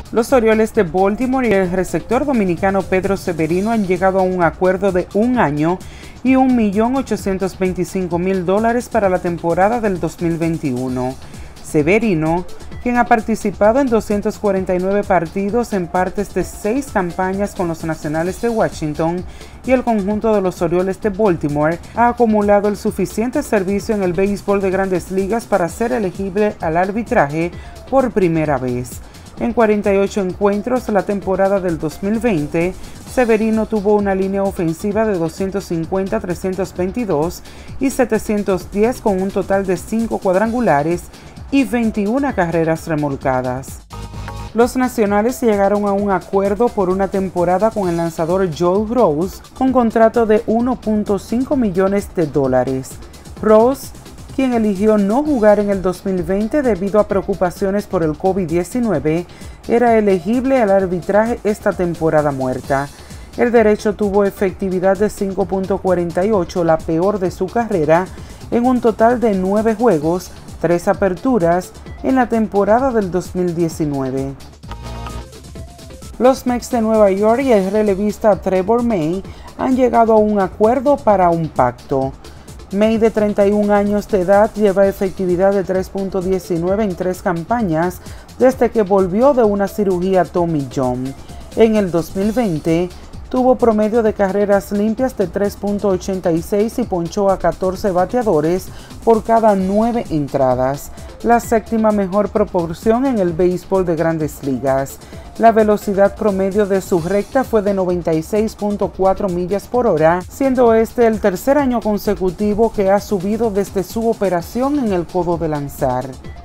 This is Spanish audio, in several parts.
Los Orioles de Baltimore y el receptor dominicano Pedro Severino han llegado a un acuerdo de 1 año y $1.825.000 para la temporada del 2021. Severino, quien ha participado en 249 partidos en partes de 6 campañas con los Nacionales de Washington y el conjunto de los Orioles de Baltimore, ha acumulado el suficiente servicio en el béisbol de Grandes Ligas para ser elegible al arbitraje por primera vez. En 48 encuentros la temporada del 2020, Severino tuvo una línea ofensiva de 250, 322 y 710 con un total de 5 cuadrangulares y 21 carreras remolcadas. Los Nacionales llegaron a un acuerdo por una temporada con el lanzador Joe Rose con contrato de $1.5 millones. Rose, quien eligió no jugar en el 2020 debido a preocupaciones por el COVID-19, era elegible al arbitraje esta temporada muerta. El derecho tuvo efectividad de 5.48, la peor de su carrera, en un total de 9 juegos, 3 aperturas en la temporada del 2019. Los Mets de Nueva York y el relevista Trevor May han llegado a un acuerdo para un pacto. May, de 31 años de edad, lleva efectividad de 3.19 en 3 campañas desde que volvió de una cirugía Tommy John. En el 2020, tuvo promedio de carreras limpias de 3.86 y ponchó a 14 bateadores por cada 9 entradas, la séptima mejor proporción en el béisbol de Grandes Ligas. La velocidad promedio de su recta fue de 96.4 millas por hora, siendo este el tercer año consecutivo que ha subido desde su operación en el codo de lanzar.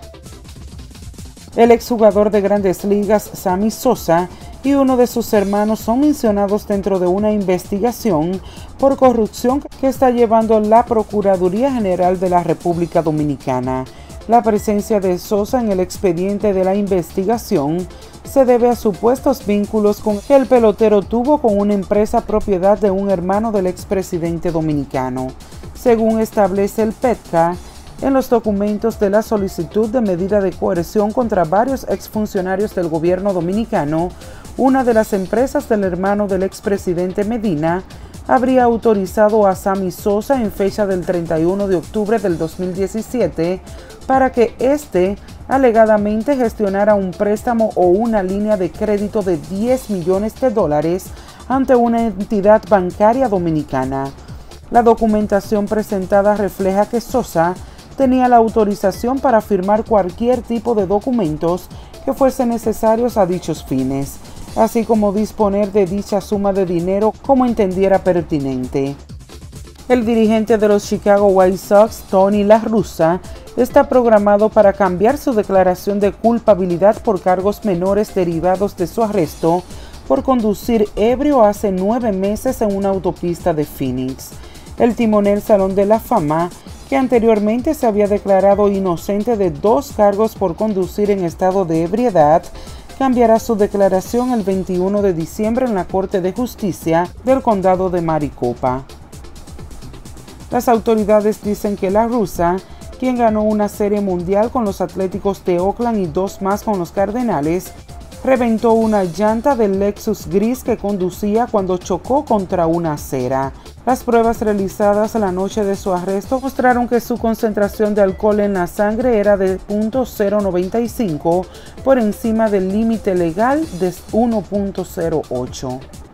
El exjugador de Grandes Ligas, Sammy Sosa, y uno de sus hermanos son mencionados dentro de una investigación por corrupción que está llevando la Procuraduría General de la República Dominicana. La presencia de Sosa en el expediente de la investigación se debe a supuestos vínculos que el pelotero tuvo con una empresa propiedad de un hermano del expresidente dominicano. Según establece el PETCA, en los documentos de la solicitud de medida de coerción contra varios exfuncionarios del gobierno dominicano, una de las empresas del hermano del expresidente Medina habría autorizado a Sammy Sosa en fecha del 31 de octubre del 2017 para que éste alegadamente gestionara un préstamo o una línea de crédito de $10 millones ante una entidad bancaria dominicana. La documentación presentada refleja que Sosa tenía la autorización para firmar cualquier tipo de documentos que fuesen necesarios a dichos fines, así como disponer de dicha suma de dinero como entendiera pertinente. El dirigente de los Chicago White Sox, Tony La Russa, está programado para cambiar su declaración de culpabilidad por cargos menores derivados de su arresto por conducir ebrio hace 9 meses en una autopista de Phoenix. El timonel Salón de la Fama, que anteriormente se había declarado inocente de 2 cargos por conducir en estado de ebriedad, cambiará su declaración el 21 de diciembre en la Corte de Justicia del Condado de Maricopa. Las autoridades dicen que La Russa, quien ganó una serie mundial con los Atléticos de Oakland y 2 más con los Cardenales, reventó una llanta del Lexus gris que conducía cuando chocó contra una acera. Las pruebas realizadas la noche de su arresto mostraron que su concentración de alcohol en la sangre era de 0.095 por encima del límite legal de 1.08.